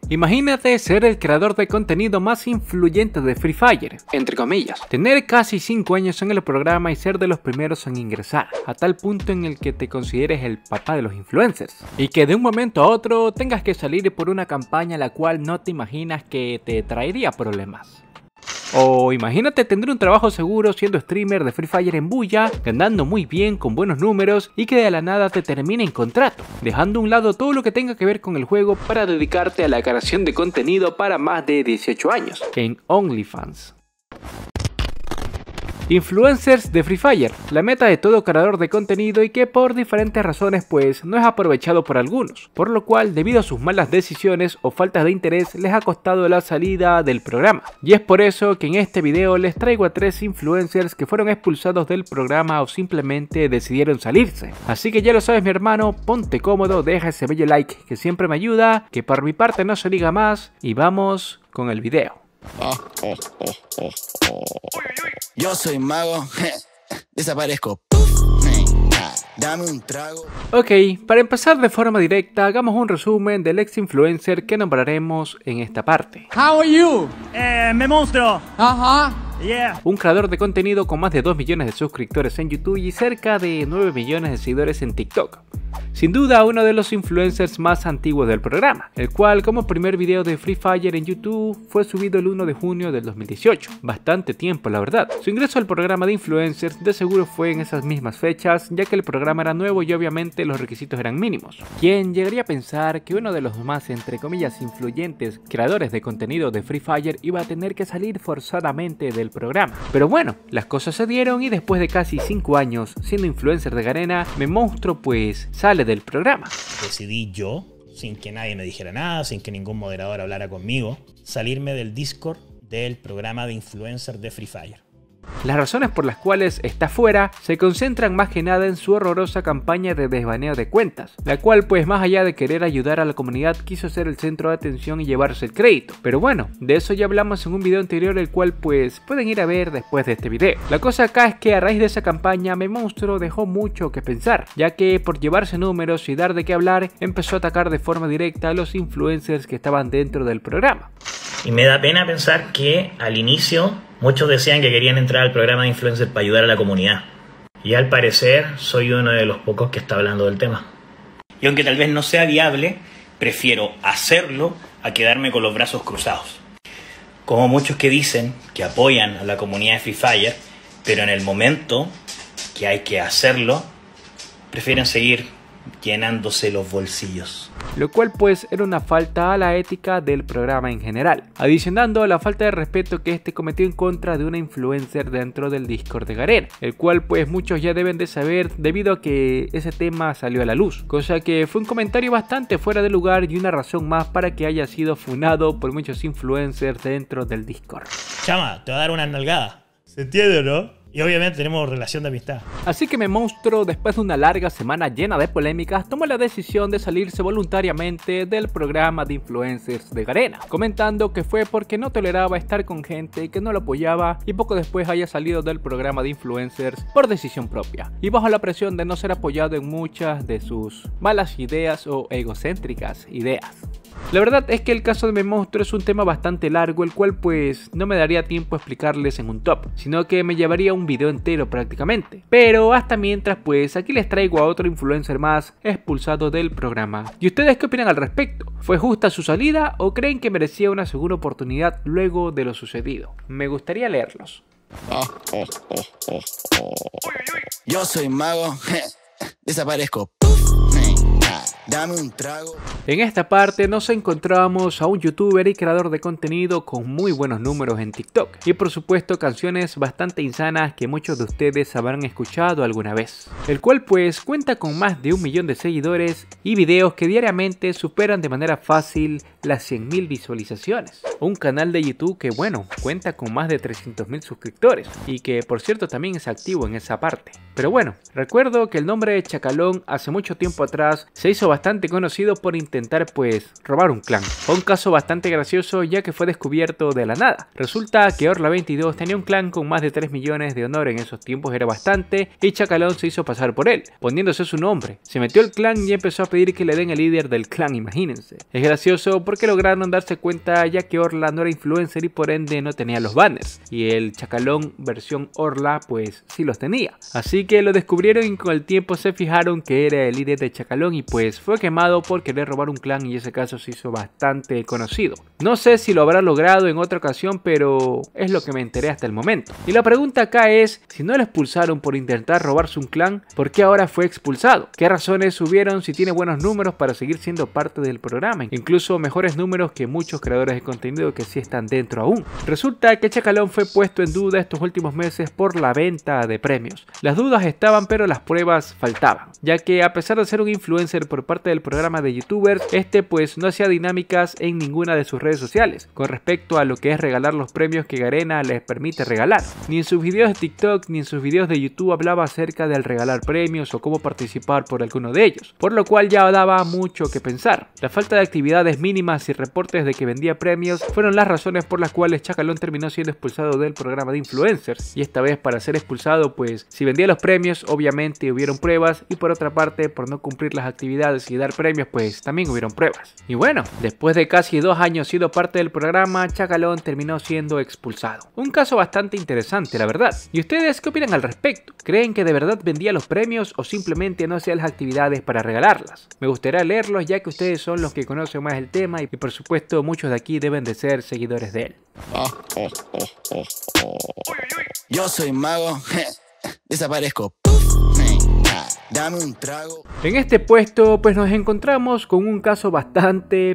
Imagínate ser el creador de contenido más influyente de Free Fire, entre comillas. Tener casi 5 años en el programa y ser de los primeros en ingresar, a tal punto en el que te consideres el papá de los influencers. Y que de un momento a otro tengas que salir por una campaña la cual no te imaginas que te traería problemas. O imagínate tener un trabajo seguro siendo streamer de Free Fire en bulla, ganando muy bien con buenos números y que de la nada te termine en contrato, dejando a un lado todo lo que tenga que ver con el juego para dedicarte a la creación de contenido para más de 18 años, en OnlyFans. Influencers de Free Fire, la meta de todo creador de contenido y que por diferentes razones pues no es aprovechado por algunos, por lo cual debido a sus malas decisiones o faltas de interés les ha costado la salida del programa. Y es por eso que en este video les traigo a 3 influencers que fueron expulsados del programa o simplemente decidieron salirse. Así que ya lo sabes mi hermano, ponte cómodo, deja ese bello like que siempre me ayuda, que por mi parte no se diga más y vamos con el video. Yo soy mago, desaparezco. Dame un trago. Ok, para empezar de forma directa, hagamos un resumen del ex influencer que nombraremos en esta parte. How are you? Me monstruo. Ajá. Yeah. Un creador de contenido con más de 2 millones de suscriptores en YouTube y cerca de 9 millones de seguidores en TikTok. Sin duda uno de los influencers más antiguos del programa, el cual como primer video de Free Fire en YouTube fue subido el 1 de junio del 2018, bastante tiempo la verdad. Su ingreso al programa de influencers de seguro fue en esas mismas fechas, ya que el programa era nuevo y obviamente los requisitos eran mínimos. ¿Quién llegaría a pensar que uno de los más entre comillas influyentes creadores de contenido de Free Fire iba a tener que salir forzadamente del programa? Pero bueno, las cosas se dieron y después de casi 5 años siendo influencer de Garena, Memonstruo pues sale del programa. Decidí yo, sin que nadie me dijera nada, sin que ningún moderador hablara conmigo, salirme del Discord del programa de influencer de Free Fire. Las razones por las cuales está fuera se concentran más que nada en su horrorosa campaña de desbaneo de cuentas, la cual pues más allá de querer ayudar a la comunidad quiso ser el centro de atención y llevarse el crédito. Pero bueno, de eso ya hablamos en un video anterior el cual pues pueden ir a ver después de este video. La cosa acá es que a raíz de esa campaña Memonstruo dejó mucho que pensar, ya que por llevarse números y dar de qué hablar empezó a atacar de forma directa a los influencers que estaban dentro del programa. Y me da pena pensar que al inicio muchos decían que querían entrar al programa de influencer para ayudar a la comunidad. Y al parecer soy uno de los pocos que está hablando del tema. Y aunque tal vez no sea viable, prefiero hacerlo a quedarme con los brazos cruzados. Como muchos que dicen que apoyan a la comunidad de Free Fire, pero en el momento que hay que hacerlo, prefieren seguir llenándose los bolsillos. Lo cual pues era una falta a la ética del programa en general, adicionando a la falta de respeto que este cometió en contra de una influencer dentro del Discord de Garena, el cual pues muchos ya deben de saber debido a que ese tema salió a la luz, cosa que fue un comentario bastante fuera de lugar y una razón más para que haya sido funado por muchos influencers dentro del Discord. Chama, te va a dar una nalgada. ¿Se entiende, no? Y obviamente tenemos relación de amistad. Así que Memonstruo, después de una larga semana llena de polémicas, tomó la decisión de salirse voluntariamente del programa de influencers de Garena, comentando que fue porque no toleraba estar con gente que no lo apoyaba y poco después haya salido del programa de influencers por decisión propia y bajo la presión de no ser apoyado en muchas de sus malas ideas o egocéntricas ideas. La verdad es que el caso de Memonstruo es un tema bastante largo, el cual pues no me daría tiempo a explicarles en un top, sino que me llevaría un video entero prácticamente. Pero hasta mientras pues aquí les traigo a otro influencer más expulsado del programa. ¿Y ustedes qué opinan al respecto? ¿Fue justa su salida o creen que merecía una segunda oportunidad luego de lo sucedido? Me gustaría leerlos. Yo soy mago, desaparezco. Dame un trago. En esta parte nos encontramos a un youtuber y creador de contenido con muy buenos números en TikTok y por supuesto canciones bastante insanas que muchos de ustedes habrán escuchado alguna vez, el cual pues cuenta con más de 1 millón de seguidores y videos que diariamente superan de manera fácil las 100.000 visualizaciones. Un canal de YouTube que bueno, cuenta con más de 300.000 suscriptores y que por cierto también es activo en esa parte. Pero bueno, recuerdo que el nombre de Chacalón hace mucho tiempo atrás se hizo bastante conocido por intentar pues robar un clan. Fue un caso bastante gracioso ya que fue descubierto de la nada. Resulta que Orla22 tenía un clan con más de 3 millones de honor, en esos tiempos era bastante, y Chacalón se hizo pasar por él, poniéndose su nombre. Se metió al clan y empezó a pedir que le den el líder del clan, imagínense. Es gracioso porque lograron darse cuenta ya que Orla no era influencer y por ende no tenía los banners, y el Chacalón versión Orla pues sí los tenía. Así que lo descubrieron y con el tiempo se fijaron que era el líder de Chacalón y pues fue quemado por querer robar un clan, y ese caso se hizo bastante conocido. No sé si lo habrá logrado en otra ocasión, pero es lo que me enteré hasta el momento. Y la pregunta acá es, si no lo expulsaron por intentar robarse un clan, ¿por qué ahora fue expulsado? ¿Qué razones hubieron si tiene buenos números para seguir siendo parte del programa? Incluso mejores números que muchos creadores de contenido que sí están dentro aún. Resulta que Chacalón fue puesto en duda estos últimos meses por la venta de premios. Las dudas estaban, pero las pruebas faltaban, ya que a pesar de ser un influencer por parte del programa de youtubers, pues no hacía dinámicas en ninguna de sus redes sociales con respecto a lo que es regalar los premios que Garena les permite regalar. Ni en sus videos de TikTok ni en sus videos de YouTube hablaba acerca del regalar premios o cómo participar por alguno de ellos, por lo cual ya daba mucho que pensar. La falta de actividades mínimas y reportes de que vendía premios fueron las razones por las cuales Chacalón terminó siendo expulsado del programa de influencers, y esta vez para ser expulsado pues si vendía los premios obviamente hubieron pruebas, y por otra parte por no cumplir las actividades y dar premios pues también hubieron pruebas. Y bueno, después de casi 2 años siendo parte del programa, Chacalón terminó siendo expulsado. Un caso bastante interesante, la verdad. ¿Y ustedes qué opinan al respecto? ¿Creen que de verdad vendía los premios o simplemente no hacía las actividades para regalarlas? Me gustaría leerlos ya que ustedes son los que conocen más el tema y por supuesto muchos de aquí deben de ser seguidores de él. Yo soy mago, desaparezco. Dame un trago. En este puesto pues nos encontramos con un caso bastante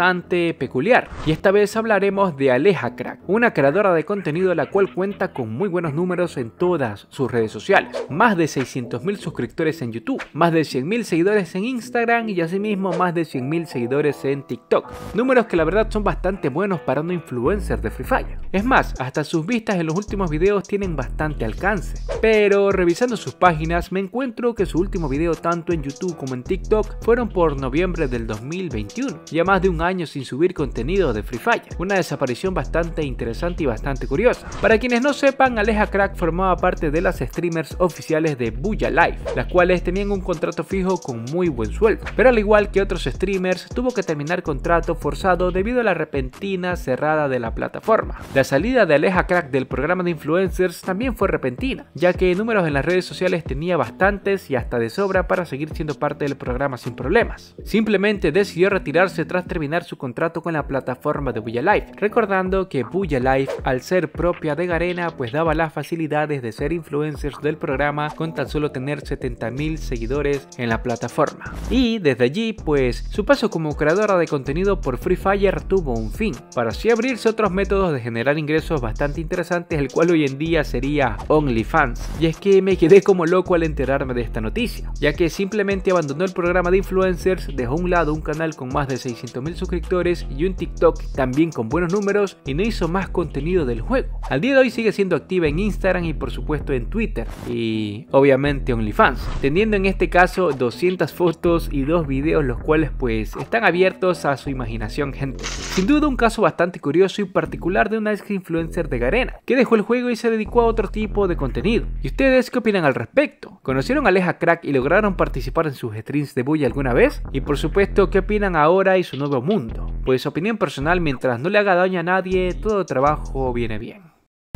peculiar, y esta vez hablaremos de Aleja Crack, una creadora de contenido la cual cuenta con muy buenos números en todas sus redes sociales, más de 600.000 suscriptores en YouTube, más de 100.000 seguidores en Instagram y asimismo más de 100.000 seguidores en TikTok, números que la verdad son bastante buenos para un influencer de Free Fire. Es más, hasta sus vistas en los últimos videos tienen bastante alcance, pero revisando sus páginas me encuentro que su último video tanto en YouTube como en TikTok fueron por noviembre del 2021, ya más de un año sin subir contenido de Free Fire, una desaparición bastante interesante y bastante curiosa. Para quienes no sepan, Aleja Crack formaba parte de las streamers oficiales de Booyah Life, las cuales tenían un contrato fijo con muy buen sueldo, pero al igual que otros streamers tuvo que terminar contrato forzado debido a la repentina cerrada de la plataforma. La salida de Aleja Crack del programa de influencers también fue repentina, ya que números en las redes sociales tenía bastantes y hasta de sobra para seguir siendo parte del programa sin problemas. Simplemente decidió retirarse tras terminar su contrato con la plataforma de Booyah Life, recordando que Booyah Life, al ser propia de Garena, pues daba las facilidades de ser influencers del programa con tan solo tener 70.000 seguidores en la plataforma. Y desde allí pues su paso como creadora de contenido por Free Fire tuvo un fin, para así abrirse otros métodos de generar ingresos bastante interesantes, el cual hoy en día sería OnlyFans. Y es que me quedé como loco al enterarme de esta noticia, ya que simplemente abandonó el programa de influencers, dejó a un lado un canal con más de 600.000 suscriptores y un TikTok también con buenos números, y no hizo más contenido del juego. Al día de hoy sigue siendo activa en Instagram y por supuesto en Twitter y obviamente OnlyFans, teniendo en este caso 200 fotos y 2 videos, los cuales pues están abiertos a su imaginación, gente. Sin duda un caso bastante curioso y particular de una ex influencer de Garena que dejó el juego y se dedicó a otro tipo de contenido. ¿Y ustedes qué opinan al respecto? ¿Conocieron a Aleja Crack y lograron participar en sus streams de Booyah alguna vez? Y por supuesto, ¿qué opinan ahora y su nuevo mundo? Pues opinión personal, mientras no le haga daño a nadie, todo trabajo viene bien.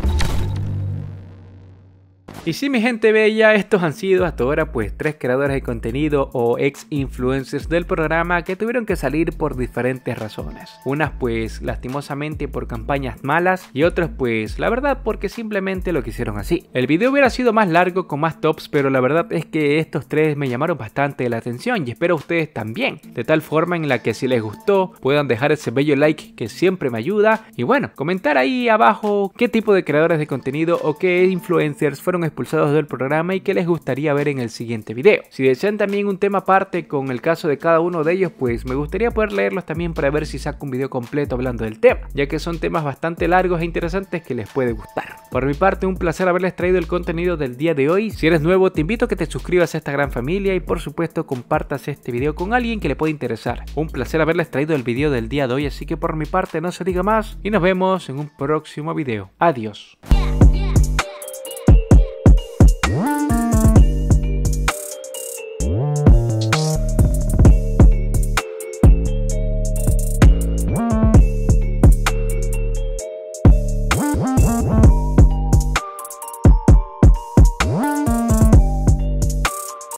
Y sí, mi gente bella, estos han sido hasta ahora pues 3 creadores de contenido o ex influencers del programa que tuvieron que salir por diferentes razones. Unas pues lastimosamente por campañas malas y otras pues la verdad porque simplemente lo quisieron así. El video hubiera sido más largo con más tops, pero la verdad es que estos 3 me llamaron bastante la atención y espero ustedes también, de tal forma en la que si les gustó puedan dejar ese bello like que siempre me ayuda, y bueno, comentar ahí abajo qué tipo de creadores de contenido o qué influencers fueron expulsados del programa y que les gustaría ver en el siguiente video. Si desean también un tema aparte con el caso de cada uno de ellos, pues me gustaría poder leerlos también para ver si saco un video completo hablando del tema, ya que son temas bastante largos e interesantes que les puede gustar. Por mi parte, un placer haberles traído el contenido del día de hoy. Si eres nuevo, te invito a que te suscribas a esta gran familia y por supuesto compartas este video con alguien que le pueda interesar. Un placer haberles traído el video del día de hoy, así que por mi parte no se diga más y nos vemos en un próximo video. Adiós.